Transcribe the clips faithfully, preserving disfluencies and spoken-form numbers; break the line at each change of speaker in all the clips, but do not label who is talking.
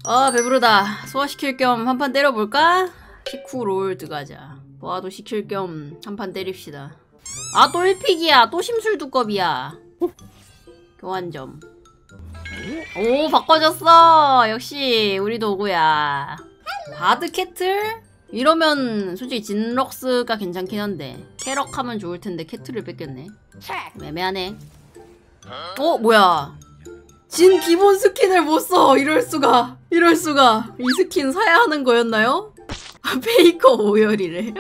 아 배부르다. 소화시킬 겸 한판 때려볼까? 식후롤 들어가자. 소화도 시킬 겸 한판 때립시다. 아 또 일 픽이야. 또 심술 두껍이야. 교환점. 오 바꿔줬어. 역시 우리 도구야. 바드 캐틀? 이러면 솔직히 진럭스가 괜찮긴 한데 캐럭 하면 좋을 텐데 캐틀을 뺏겼네. 애매하네. 어 뭐야? 진 기본 스킨을 못 써. 이럴 수가. 이럴 수가. 이 스킨 사야 하는 거였나요? 페이커 오열이래.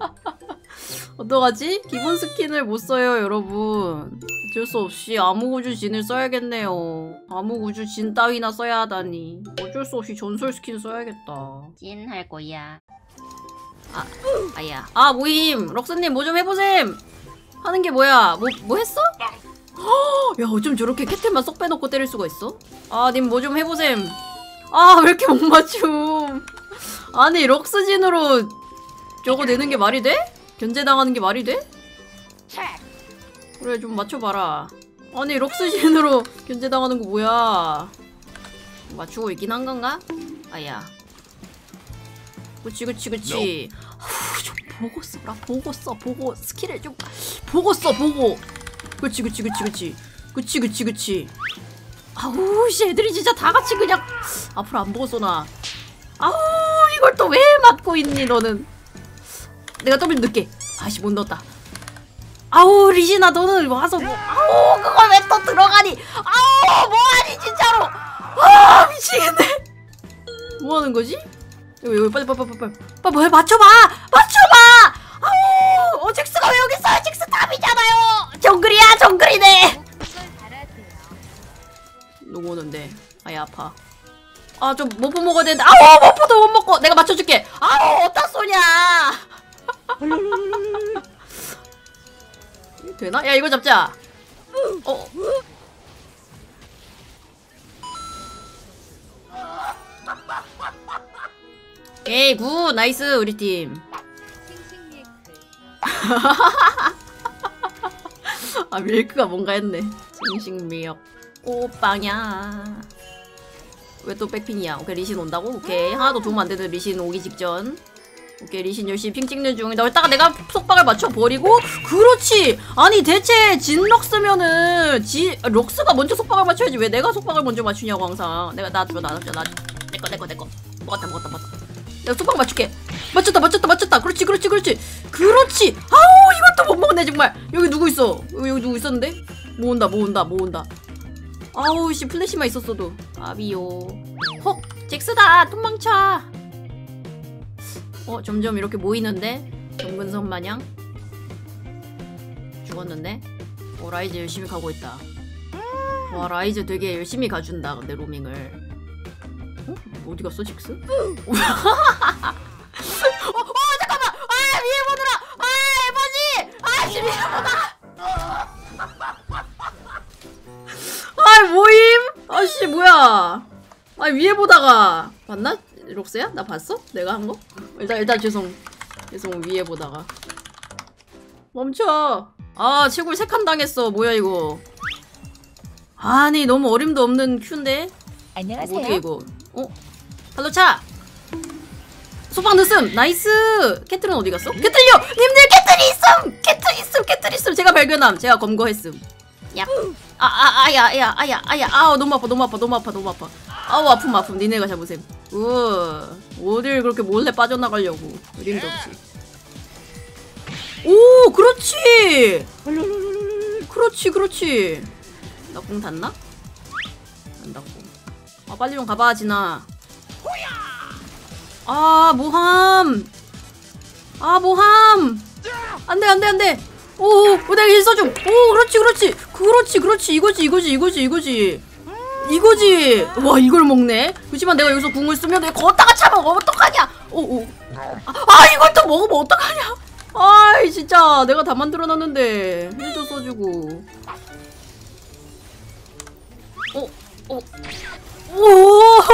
어떡하지? 기본 스킨을 못 써요, 여러분. 어쩔 수 없이 암흑우주 진을 써야겠네요. 암흑우주 진 따위나 써야 하다니. 어쩔 수 없이 전설 스킨 써야겠다.
진 할 거야.
아, 아야. 아, 모임. 럭스님 뭐 좀 해보셈. 하는 게 뭐야? 뭐, 뭐 했어? 야, 어쩜 저렇게 캐틀만 쏙 빼놓고 때릴 수가 있어? 아, 님 뭐 좀 해보셈. 아, 왜 이렇게 못 맞춤. 아니, 럭스진으로 저거 내는 게 말이 돼? 견제당하는 게 말이 돼? 그래, 좀 맞춰봐라. 아니, 럭스진으로 견제당하는 거 뭐야? 맞추고 있긴 한 건가? 아야. 그치, 그치, 그치. 후, 좀 보고 써라. 보고 써. 보고, 스킬을 좀 보고 써, 보고. 그치, 그치, 그치, 그치. 그치, 그치, 그치. 아우, 씨, 애들이 진짜 다 같이 그냥 앞으로 안 보고 쏘나. 아우, 이걸 또 왜 맞고 있니, 너는. 내가 더블 늦게. 아씨, 못 넣었다. 아우, 리시나, 너는 와서 뭐. 아우, 그걸 왜 또 들어가니. 아우, 뭐하니, 진짜로. 아, 미치겠네. 뭐 하는 거지? 여기, 여기, 빨리, 빨리, 빨리, 빨리. 빨리, 빨리, 맞춰봐! 맞춰봐! 아우, 어, 잭스가 왜 여기 있어요? 잭스 탑이잖아요! 정글이야, 정글이네! 누구 오는데? 아예 아파. 아, 좀 머프 먹어야 되는데. 아우, 머프도 못 먹고! 내가 맞춰줄게! 아우, 어디다 쏘냐! 되나? 야, 이거 잡자! 어. 에이, 굿! 나이스, 우리 팀. 아, 밀크가 뭔가 했네. 싱싱미역. 오빵야. 왜 또 백핑이야? 오케이, 리신 온다고? 오케이. 하나도 도움 안 되는 리신 오기 직전. 오케이, 리신 열심히 핑 찍는 중이다. 이따가 내가 속박을 맞춰버리고. 그렇지! 아니, 대체 진 럭스면은, 지, 럭스가 먼저 속박을 맞춰야지. 왜 내가 속박을 먼저 맞추냐고, 항상. 내가, 나 줘, 나 줘, 나 줘. 내꺼, 내꺼, 내꺼. 먹었다, 먹었다, 먹었다. 내가 속박 맞출게. 맞췄다, 맞췄다, 맞췄다. 그렇지, 그렇지, 그렇지. 그렇지! 아우, 이것도 못 먹네, 정말. 여기 누구 있어? 여기, 여기 누구 있었는데? 뭐 온다, 뭐 온다, 뭐 온다. 아우, 씨, 플래시만 있었어도. 아비요. 헉! 잭스다! 도망쳐! 어, 점점 이렇게 모이는데? 정근선 마냥? 죽었는데? 어, 라이즈 열심히 가고 있다. 와, 라이즈 되게 열심히 가준다, 근데 로밍을. 어? 어디 갔어, 잭스? 어, 어, 잠깐만! 아, 위에 보느라! 아, 에버지! 아, 씨, 위에 보느라! 아, 모임? 아씨, 뭐야? 아, 위에 보다가 봤나? 록스야? 나 봤어? 내가 한 거? 일단 일단 죄송. 죄송, 위에 보다가. 멈춰. 아, 채굴 세 칸 당했어. 뭐야 이거? 아니, 너무 어림도 없는 큐인데.
안녕하세요.
어떻게 이거? 어? 탈로차. 소방 늦음. 나이스. 캐틀은 어디 갔어? 캐틀요. 님들 캐틀이 있음. 캐틀 있음. 캐틀 있음. 제가 발견함. 제가 검거했음. 야. 아, 아, 아야, 야, 아야, 아야. 아우, 너무 아파, 너무 아파, 너무 아파, 너무 아파. 아우, 아픔, 아픔. 니네가 잡으셈. 우, 어딜 그렇게 몰래 빠져나가려고. 어림도 없지. 오, 그렇지! 그렇지, 그렇지. 나 공 닿나? 안 닿고. 아, 빨리 좀 가봐, 진아. 아, 모함. 아, 모함. 안 돼, 안 돼, 안 돼. 오, 내가 일 써줌. 오, 그렇지, 그렇지. 그렇지, 그렇지. 이거지, 이거지, 이거지, 이거지. 이거지. 와, 이걸 먹네. 그렇지만 내가 여기서 궁을 쓰면 내가 걷다가 차먹어. 어떡하냐. 오, 오. 아, 이걸 또 먹으면 어떡하냐. 아이, 진짜. 내가 다 만들어놨는데. 힐도 써주고. 어, 어. 오,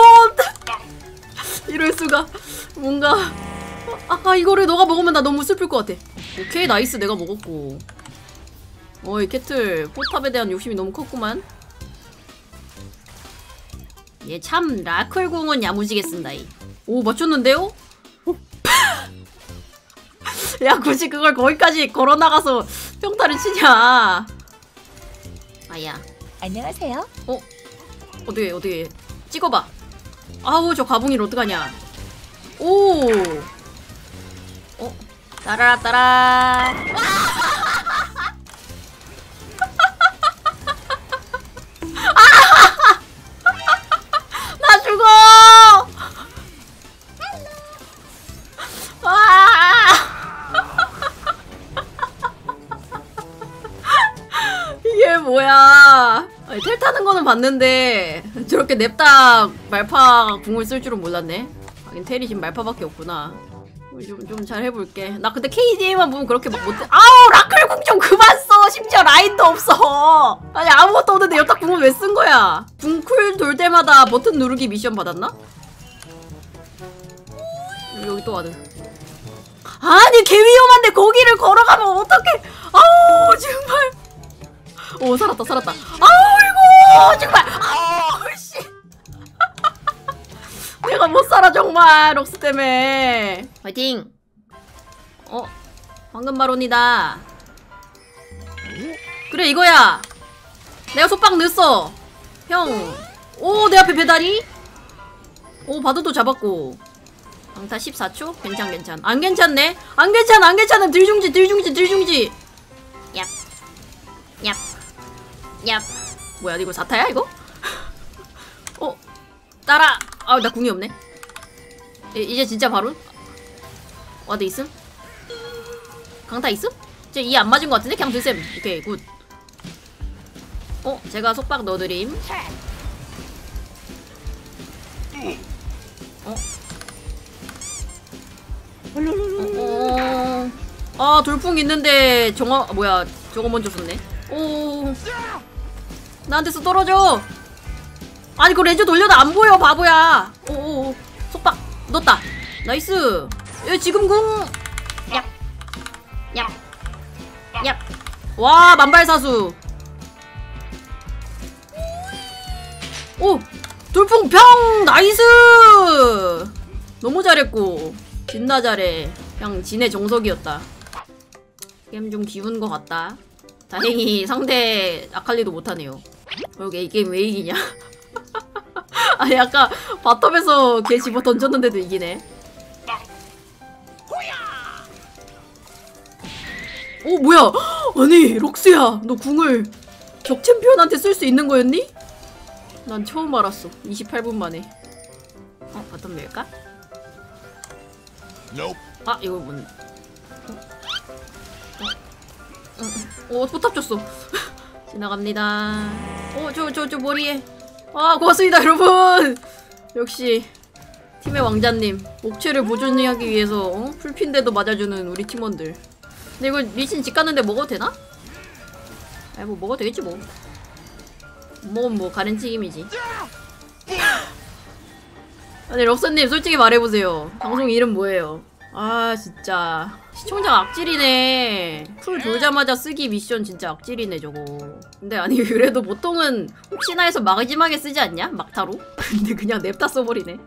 이럴 수가. 뭔가. 아, 이거를 너가 먹으면 나 너무 슬플 것 같아. 오케이, 나이스. 내가 먹었고. 어이, 캐틀. 포탑에 대한 욕심이 너무 컸구만. 얘 참 라클궁은 야무지게 쓴다 이. 오 맞췄는데요? 야 굳이 그걸 거기까지 걸어나가서 평타를 치냐. 아야.
안녕하세요.
어? 어떻게 어떻게 찍어봐. 아우 저 가붕이를 어떡하냐. 오. 어? 따라라 따라. 나 죽어. 아. 이게 뭐야. 아니, 텔 타는 거는 봤는데 저렇게 냅다 말파 궁을 쓸 줄은 몰랐네. 하긴 텔이 지금 말파밖에 없구나. 좀 좀 잘 해볼게. 나 근데 케이디에이만 보면 그렇게 막 못해. 아우 라클궁 좀 그만 써. 심지어 라인도 없어. 아니 아무것도 없는데 여타 궁은 왜 쓴 거야? 궁쿨 돌 때마다 버튼 누르기 미션 받았나? 여기 또 와드. 아니 개 위험한데 거기를 걸어가면 어떡해. 아우 정말. 오 살았다 살았다. 아이고 정말. 아우 씨. 내가 못 살아 정말 록스 때문에. 파이팅. 어 황금 마론이다. 그래 이거야. 내가 속박 넣었어 형. 오 내 앞에 배달이. 오 바드도 잡았고. 강타 십사 초? 괜찮 괜찮. 안 괜찮네. 안 괜찮아 안 괜찮아. 들중지 들중지 들중지. 얍 얍 얍. 뭐야 이거 사타야 이거? 어 따라. 아 나 궁이 없네. 이, 이제 진짜 바로 와드 있음? 강타 있음? 이제 이 안 맞은 것 같은데? 그냥 드셈. 오케이 굿. 어 제가 속박 넣어드림. 어? 어, 어, 아 돌풍 있는데 정화 뭐야 저거 먼저 썼네. 오 나한테서 떨어져. 아니 그 렌즈 돌려도 안 보여 바보야. 오오오 속박 넣었다. 나이스. 얘 지금 궁. 얍얍얍. 와 만발사수. 오 돌풍 평 나이스. 너무 잘했고. 진나 잘해. 그냥 진의 정석이었다. 게임 좀 기운 것 같다. 다행히 상대 아칼리도 못하네요. 그러게 이 게임 왜 이기냐. 아니 아까 바텀에서 걔 집어 던졌는데도 이기네. 오 뭐야. 아니 록스야 너 궁을 적 챔피언한테 쓸 수 있는 거였니? 난 처음 알았어. 이십팔 분 만에. 어 바텀 밀까? Nope. 아 이거 뭔? 어? 어? 어 포탑 줬어. 지나갑니다. 어 저 저 저 머리에. 아 고맙습니다 여러분. 역시 팀의 왕자님. 목체를 보존하기 위해서 어? 풀핀데도 맞아주는 우리 팀원들. 근데 이거 리신 집 갔는데 먹어도 되나? 아이 뭐 먹어도 되겠지 뭐. 먹으면 뭐 가렌 튀김이지. 아니 럭서님 솔직히 말해보세요. 방송 이름 뭐예요? 아 진짜 시청자 악질이네. 풀 돌자마자 쓰기 미션 진짜 악질이네 저거. 근데 아니 그래도 보통은 혹시나 해서 마지막에 쓰지 않냐? 막타로? 근데 그냥 냅다 써버리네.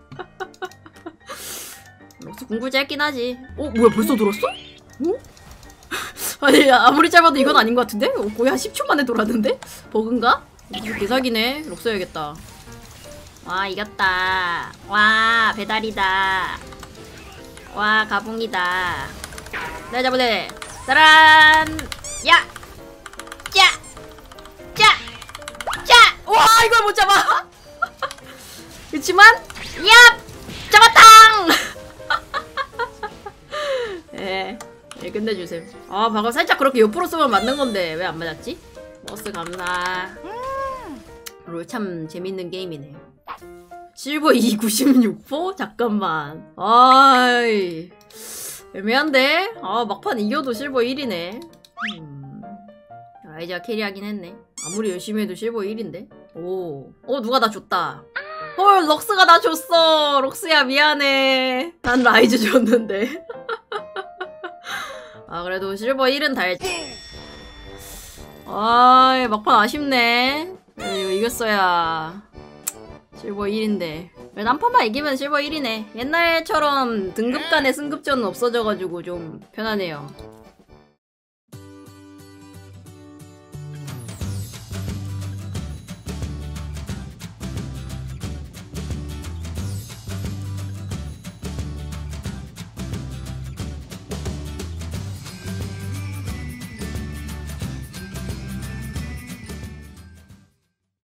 럭서 공부 짧긴 하지. 어? 뭐야 벌써 돌았어? 어? 아니 아무리 짧아도 이건 아닌 것 같은데? 어, 거의 한 십 초 만에 돌았는데? 버그인가? 이거 개사기네. 럭 써야겠다. 와 이겼다. 와 배달이다. 와 가붕이다. 내가 잡을래. 짜란. 야. 짜. 짜. 짜. 와 이걸 못 잡아. 그치만 야 잡았당. 예. 예 끝내주셈. 아 방금 살짝 그렇게 옆으로 쓰면 맞는 건데 왜 안 맞았지? 버스 감사. 롤 참 재밌는 게임이네. 실버 이 구십육 퍼? 잠깐만. 아이 애매한데? 아 막판 이겨도 실버 일이네. 음. 라이즈가 캐리하긴 했네. 아무리 열심히 해도 실버 일인데? 오. 어 누가 나 줬다. 헐 럭스가 나 줬어. 럭스야 미안해. 난 라이즈 줬는데. 아 그래도 실버 일은 달지. 아이 막판 아쉽네. 이거 이겼어야 실버 일인데 한 판만 이기면 실버 일이네. 옛날처럼 등급 간의 승급전은 없어져가지고 좀 편하네요.